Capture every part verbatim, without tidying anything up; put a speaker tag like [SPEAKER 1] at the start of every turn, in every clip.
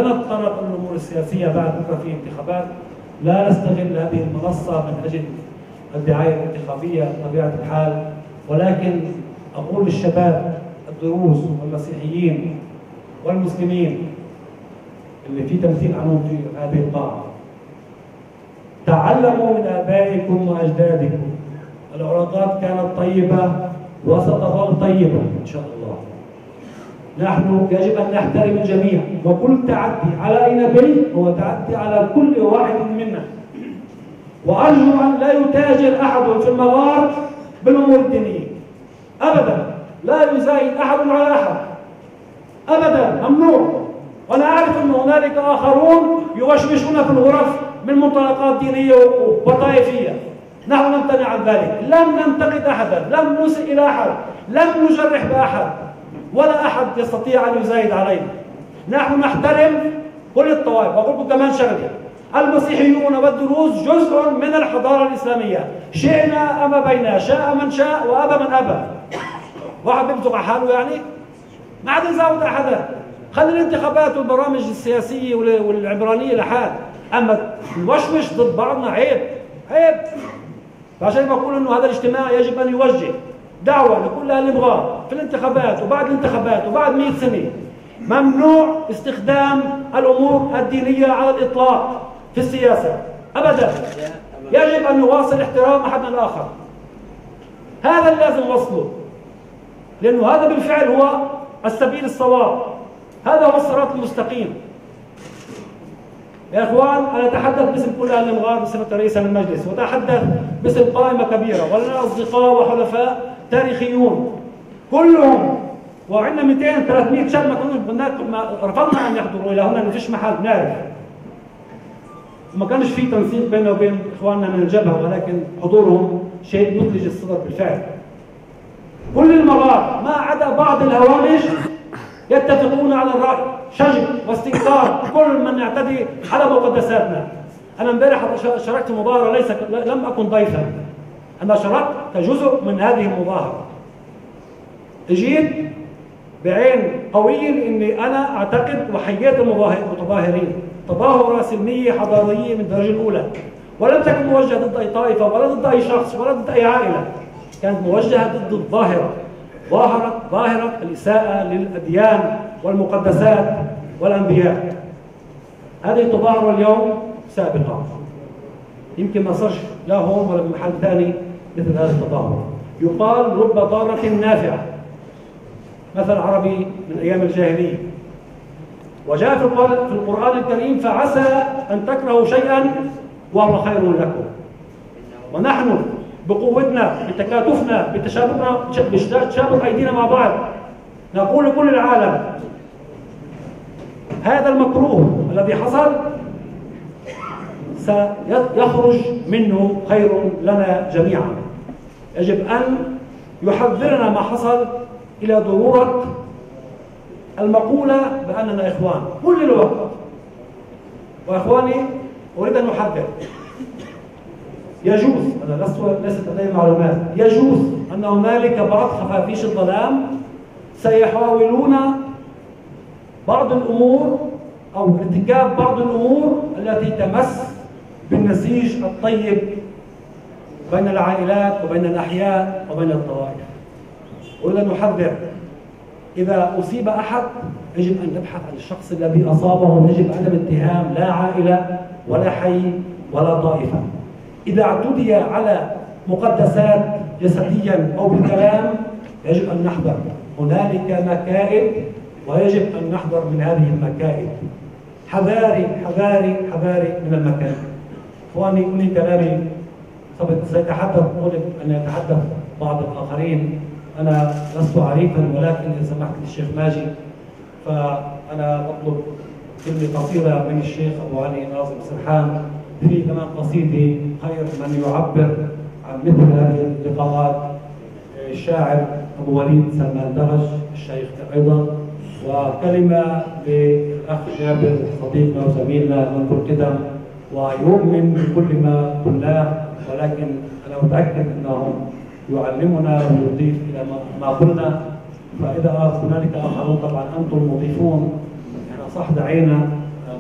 [SPEAKER 1] نتطرق للامور السياسيه بعد بكره في انتخابات، لا نستغل هذه المنصه من اجل الدعايه الانتخابيه بطبيعه الحال، ولكن اقول للشباب الدروز والمسيحيين والمسلمين اللي في تمثيل عنهم في هذه القاعه، تعلموا من ابائكم واجدادكم. العلاقات كانت طيبه وستظل طيبه ان شاء الله. نحن يجب ان نحترم الجميع، وكل تعدي على اي نبي هو تعدي على كل واحد منا. وارجو ان لا يتاجر احد في المغار بالامور الدينيه ابدا، لا يزايد احد على احد ابدا، ممنوع. وانا اعرف ان هنالك اخرون يوشوشون في الغرف من منطلقات دينيه وطائفيه، نحن نمتنع عن ذلك، لم ننتقد احدا، لم نسئ الى احد، لم نجرح باحد، ولا احد يستطيع ان يزايد علينا. نحن نحترم كل الطوائف. واقول لكم كمان شغله، المسيحيون والدروز جزء من الحضاره الاسلاميه، شئنا ام ابينا، شاء من شاء وابى من ابى. واحد بيبزق على حاله يعني؟ ما عاد يزاود احدا. خلي الانتخابات والبرامج السياسيه والعمرانيه لحال، اما نوشوش ضد بعضنا عيب، عيب. فعشان بقول انه هذا الاجتماع يجب ان يوجه دعوه لكل اهل المغار في الانتخابات وبعد الانتخابات وبعد مئة سنه، ممنوع استخدام الامور الدينيه على الاطلاق في السياسه ابدا. يجب ان نواصل احترام احدنا الاخر. هذا اللي لازم نوصله، لانه هذا بالفعل هو السبيل الصواب، هذا هو الصراط المستقيم. يا اخوان، انا اتحدث باسم كل اهل المغار بصفه رئيسا للمجلس، واتحدث باسم قائمه كبيره، ولنا اصدقاء وحلفاء تاريخيون كلهم، وعندنا مئتين ثلاثمئة شاب ما كنا رفضنا ان يحضروا الى هنا، ما فيش محل، بنعرف ما كانش في تنسيق بيننا وبين اخواننا من الجبهه، ولكن حضورهم شيء مثلج الصدر بالفعل. كل المغار ما عدا بعض الهوامش يتفقون على الراي، شجب واستئثار كل من يعتدي على مقدساتنا. انا امبارح شاركت مظاهره، ليس لم اكن ضيفا، انا شاركت كجزء من هذه المظاهره. اجيت بعين قويه اني انا اعتقد وحييت المتظاهرين تظاهره سلميه حضاريه من الدرجه الاولى، ولم تكن موجهه ضد اي طائفه ولا ضد اي شخص ولا ضد اي عائله، كانت موجهه ضد الظاهره، ظاهرة ظاهرة الإساءة للأديان والمقدسات والأنبياء. هذه التظاهرة اليوم سابقة، يمكن ما صارش لا هون ولا بمحل ثاني مثل هذه التظاهرة. يقال رب ضارة نافعة، مثل عربي من أيام الجاهلية، وجاء في القرآن الكريم فعسى أن تكرهوا شيئا وهو خير لكم. ونحن بقوتنا بتكاتفنا بتشابكنا بتشابك ايدينا مع بعض نقول لكل العالم هذا المكروه الذي حصل سيخرج منه خير لنا جميعا. يجب ان يحذرنا ما حصل الى ضروره المقوله باننا اخوان كل الوقت. واخواني اريد ان احذر، يجوز، أنا لست ليست لدي معلومات، يجوز أن هنالك بعض خفافيش الظلام سيحاولون بعض الأمور أو ارتكاب بعض الأمور التي تمس بالنسيج الطيب بين العائلات وبين الأحياء وبين الطوائف. أريد أن أحذر، إذا أصيب أحد يجب أن نبحث عن الشخص الذي أصابه، يجب عدم اتهام لا عائلة ولا حي ولا طائفة. إذا اعتدي على مقدسات جسديا أو بالكلام يجب أن نحذر، هنالك مكائد ويجب أن نحذر من هذه المكائد. حذاري حذاري حذاري من المكائد. إخواني، كل كلامي سيتحدث طلب أن يتحدث بعض الآخرين، أنا لست عريفا، ولكن إذا سمحت للشيخ ماجي فأنا أطلب كلمة قصيرة من الشيخ أبو علي ناظم سرحان في كمان قصيدة خير من يعبر عن مثل هذه اللقاءات، الشاعر أبو وليد سلمان دغش الشيخ أيضا، وكلمة للأخ جابر صديقنا وزميلنا منذ القدم ويؤمن بكل ما قلناه، ولكن أنا متأكد أنه يعلمنا ويضيف إلى ما قلنا. فإذا هنالك آخرون طبعا أنتم المضيفون، احنا صح دعينا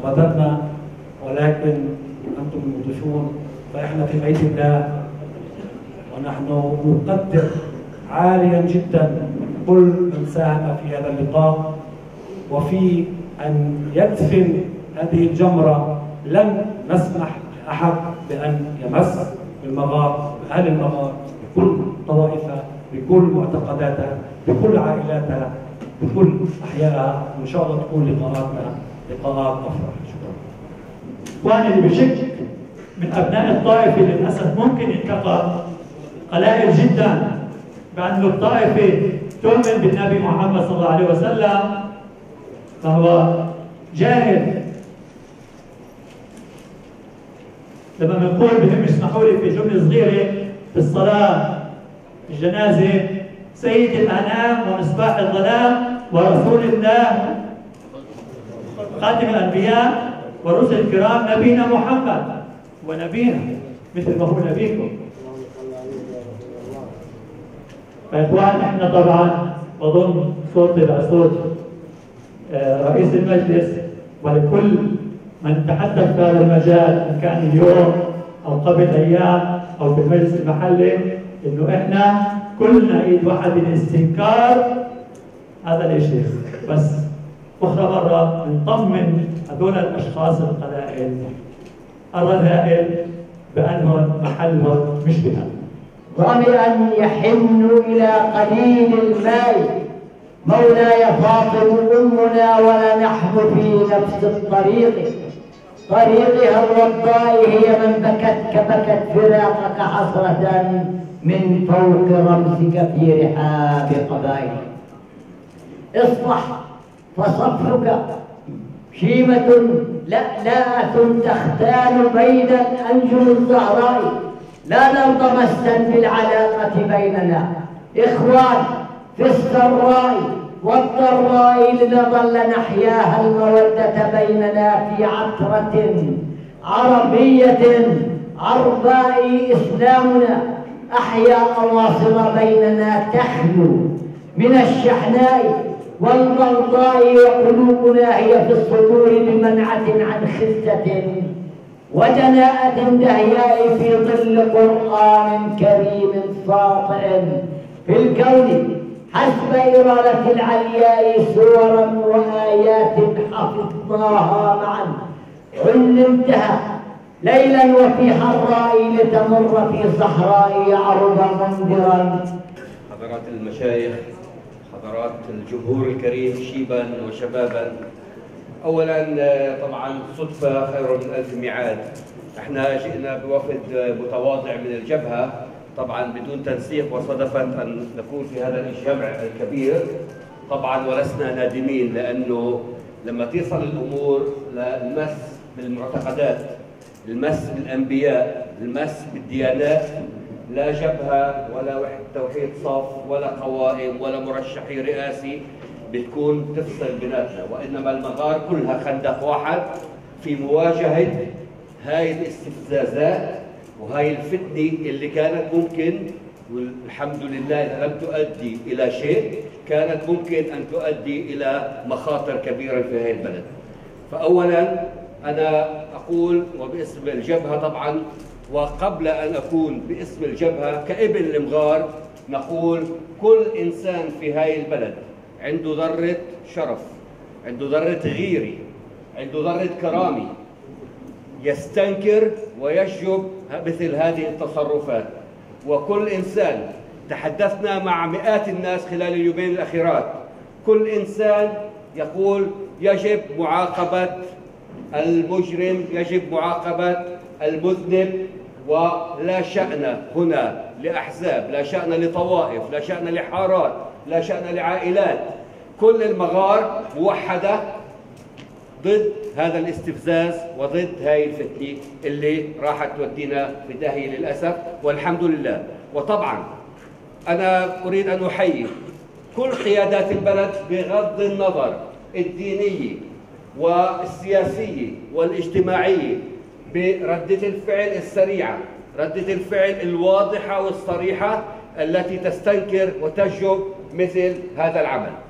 [SPEAKER 1] غادرنا، ولكن أنتم المضيفون، فإحنا في بيت الله، ونحن نقدر عاليا جدا كل من ساهم في هذا اللقاء وفي أن يدفن هذه الجمرة. لن نسمح لأحد بأن يمس بالمغار، بأهل المغار، بكل طوائفها، بكل معتقداتها، بكل عائلاتها، بكل أحيائها. وإن شاء الله تكون لقاءاتنا لقاءات أفرح. شكرا.
[SPEAKER 2] وأنا اللي بشك من أبناء الطائفة للأسف ممكن ينتقد قلائل جدا بأن الطائفة تؤمن بالنبي محمد صلى الله عليه وسلم، فهو جاهل. لما بنقول بهم اسمحوا لي في جملة صغيرة في الصلاة الجنازة: سيد الأنام ومصباح الظلام ورسول الله خاتم الأنبياء والرسل الكرام نبينا محمد، ونبينا مثل ما هو نبيكم. فإخوان، احنا طبعا بظن صوتي بقى صوت رئيس المجلس ولكل من تحدث في هذا المجال، ان كان اليوم او قبل ايام او في المجلس المحلي، انه احنا كلنا ايد واحد باستنكار هذا الشيء. بس اخرى مره بنطمن هذول الاشخاص القلائل الرذائل بانهم محلهم مش بهذا.
[SPEAKER 3] وبأن يحنوا إلى قليل الماء مولاي فاطم أمنا ولا نحن في نفس الطريق، طريقها الوضاء هي من بكتك بكت فراقك حسرة من فوق رمسك في رحاب قبائل. اصفح فصفحك شيمة لألاءة تختال بين الأنجم الزهراء، لا ننطمسا بالعلاقة بيننا إخوان في السراء والضراء، لنظل نحياها المودة بيننا في عطرة عربية عرباء. إسلامنا أحيا أواصر بيننا تخلو من الشحناء والبغضاء، وقلوبنا هي في الصدور بمنعة عن خسة ودناءة دهياء في ظل قرآن كريم ساطع في الكون حسب إرادة العلياء، سورا وآيات حفظناها معا علمتها ليلا وفي حراء لتمر في صحراء عرض منذرا.
[SPEAKER 4] حضرات المشايخ، حضرات الجمهور الكريم شيبا وشبابا، اولا طبعا صدفه خير من الف ميعاد. احنا جئنا بوفد متواضع من الجبهه طبعا بدون تنسيق، وصدفت ان نكون في هذا الجمع الكبير طبعا، ولسنا نادمين، لانه لما تصل الامور للمس بالمعتقدات، المس بالانبياء، المس بالديانات، لا جبهه ولا وحده توحيد صف ولا قوائم ولا مرشحي رئاسي بتكون تفصل بيناتنا، وانما المغار كلها خندق واحد في مواجهه هاي الاستفزازات وهاي الفتنه اللي كانت ممكن، والحمد لله انها لم تؤدي الى شيء، كانت ممكن ان تؤدي الى مخاطر كبيره في هذه البلد. فاولا انا اقول وباسم الجبهه طبعا، وقبل ان اكون باسم الجبهه كابن المغار، نقول كل انسان في هاي البلد عنده ذرة شرف، عنده ذرة غيرة، عنده ذرة كرامة، يستنكر ويشجب مثل هذه التصرفات. وكل إنسان، تحدثنا مع مئات الناس خلال اليومين الأخيرات، كل إنسان يقول يجب معاقبة المجرم، يجب معاقبة المذنب، ولا شأن هنا لأحزاب، لا شأن لطوائف، لا شأن لحارات، لا شأن لعائلات. كل المغار موحدة ضد هذا الاستفزاز وضد هاي الفتنة اللي راحت تودينا في داهية للأسف، والحمد لله. وطبعا أنا أريد أن أحيي كل قيادات البلد بغض النظر الدينية والسياسية والاجتماعية بردة الفعل السريعة، ردة الفعل الواضحة والصريحة التي تستنكر وتشجب مثل هذا العمل.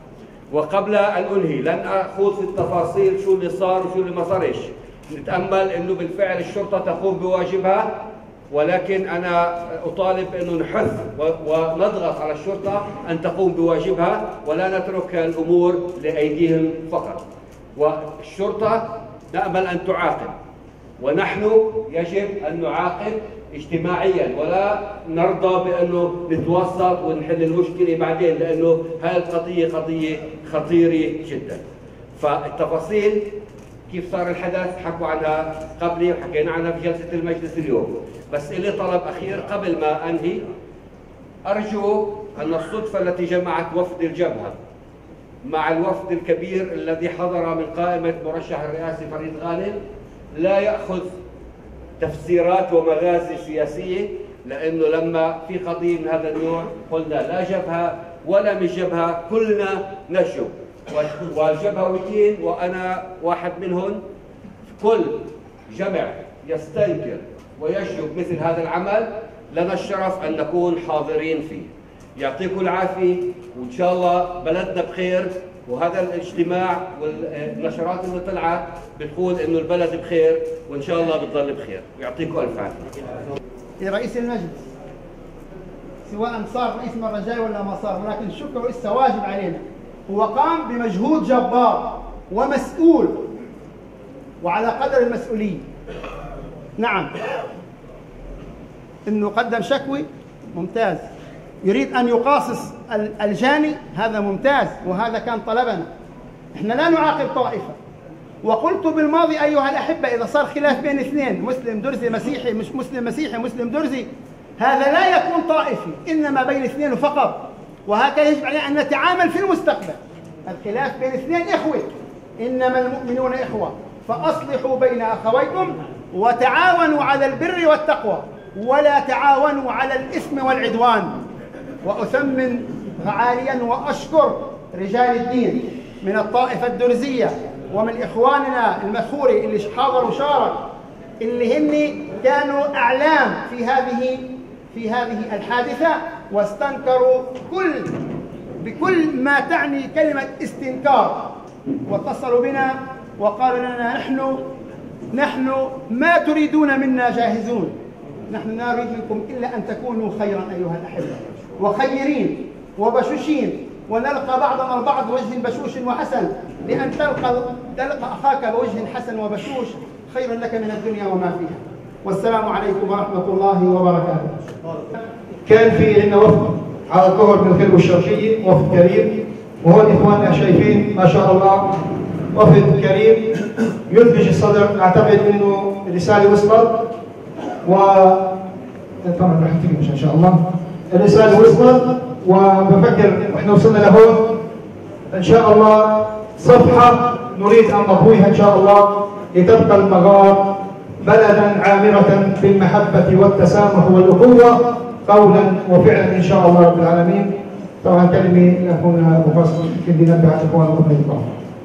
[SPEAKER 4] وقبل أن أنهي لن أخوض في التفاصيل شو اللي صار وشو اللي ما صارش. نتأمل أنه بالفعل الشرطة تقوم بواجبها، ولكن أنا أطالب أنه نحث ونضغط على الشرطة أن تقوم بواجبها ولا نترك الأمور لأيديهم فقط. والشرطة نأمل أن تعاقب، ونحن يجب أن نعاقب اجتماعيا ولا نرضى بأنه نتوسط ونحل المشكلة بعدين، لأنه هذه القضية قضية خطيرة جدا. فالتفاصيل كيف صار الحدث حكوا عنها قبلي وحكينا عنها في جلسة المجلس اليوم. بس إلي طلب أخير قبل ما أنهي، أرجو أن الصدفة التي جمعت وفد الجبهة مع الوفد الكبير الذي حضر من قائمة مرشح الرئاسي فريد غانم لا يأخذ تفسيرات ومغازي سياسية، لأنه لما في قضية من هذا النوع قلنا لا جبهة ولا مش جبهة، كلنا نشجب، والجبهويين وأنا واحد منهم. كل جمع يستنكر ويشجب مثل هذا العمل لنا الشرف أن نكون حاضرين فيه. يعطيكم العافية، وإن شاء الله بلدنا بخير، وهذا الاجتماع والنشرات اللي طلعت بتقول إنه البلد بخير، وإن شاء الله بتضل بخير. يعطيكم ألف عافية.
[SPEAKER 5] رئيس المجلس سواء صار رئيس المرة الجاية ولا ما صار، ولكن الشكر لسه واجب علينا. هو قام بمجهود جبار ومسؤول وعلى قدر المسؤولية. نعم، إنه قدم شكوى ممتاز، يريد أن يقاصص الجاني هذا ممتاز، وهذا كان طلبنا. إحنا لا نعاقب طائفة، وقلت بالماضي أيها الأحبة إذا صار خلاف بين اثنين مسلم درزي مسيحي، مش مسلم مسيحي مسلم درزي، هذا لا يكون طائفي، إنما بين اثنين فقط، وهكذا يجب علينا أن نتعامل في المستقبل. الخلاف بين اثنين إخوة، إنما المؤمنون إخوة، فأصلحوا بين أخويكم وتعاونوا على البر والتقوى ولا تعاونوا على الإثم والعدوان. وأثمن عاليا وأشكر رجال الدين من الطائفة الدرزية ومن إخواننا المثورة اللي حاضروا وشارك، اللي هن كانوا أعلام في هذه في هذه الحادثة، واستنكروا كل بكل ما تعني كلمة استنكار، واتصلوا بنا وقالوا لنا نحن نحن ما تريدون منا جاهزون، نحن لا نريد منكم إلا أن تكونوا خيرا أيها الأحبة، وخيرين وبشوشين، ونلقى بعضنا البعض بوجه بشوش وحسن، لأن تلقى تلقى أخاك بوجه حسن وبشوش خير لك من الدنيا وما فيها. والسلام عليكم ورحمة الله وبركاته.
[SPEAKER 6] كان في عندنا وفد على الظهر من الخلوة الشرقية، وفد كريم، وهون إخواننا شايفين ما شاء الله وفد كريم يدهش الصدر. أعتقد إنه الرسالة وصلت، و طبعا رح تيجي إن شاء الله الرسالة وصلت، وبفكر واحنا وصلنا لهون ان شاء الله صفحه نريد ان نطويها ان شاء الله لتبقى المغار بلدا عامره بالمحبه والتسامح والاخوه قولا وفعلا ان شاء الله رب العالمين. طبعا كلمه لاخونا ابو فصل يمكن ينبه على الاخوان ورحمه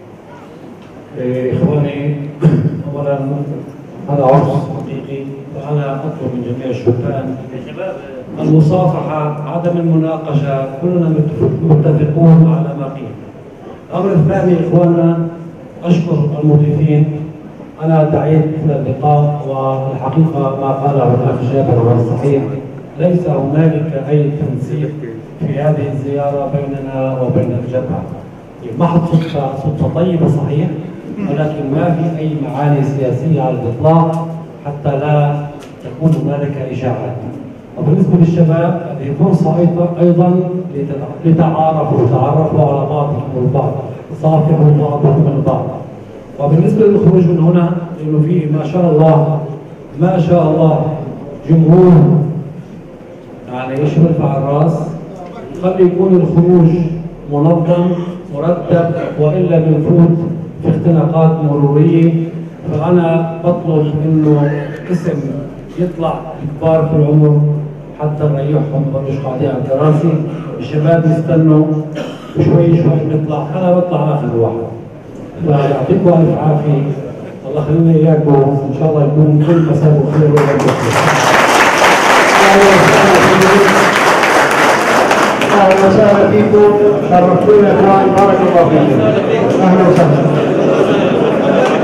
[SPEAKER 1] اخواني، اولا هذا عرس حقيقي، فانا اطلب من جميع الشبان المصافحة، عدم المناقشة، كلنا متفقون على ما قيل. الأمر الثاني إخواننا، أشكر المضيفين. أنا دعيت اللقاء، والحقيقة ما قاله الأخ جابر هو صحيح، ليس هنالك أي تنسيق في هذه الزيارة بيننا وبين الجبهة. محض صدفة صدفة طيبة صحيح، ولكن ما في أي معاني سياسية على الإطلاق حتى لا تكون هنالك إشاعات. وبالنسبة للشباب هذه فرصة أيضا لتعارفوا تعرفوا على بعضكم البعض، صافحوا بعضكم البعض. وبالنسبة للخروج من هنا، لأنه فيه ما شاء الله ما شاء الله جمهور يعني يشرف على الراس، خلي يكون الخروج منظم مرتب، وإلا بنفوت في اختناقات مرورية. فأنا بطلب إنه اسم يطلع كبار في العمر حتى نريحهم ما يبقوش قاعدين على الكراسي، الشباب يستنوا شوي شوي نطلع، انا بطلع اخر واحد. فيعطيكم الف عافيه، الله يخلينا اياكم، ان شاء الله يكون كل مساء بخير ويوم بخير.
[SPEAKER 6] اهلا وسهلا فيكم، شرفتونا يا اخوان، بارك الله فيكم. اهلا وسهلا.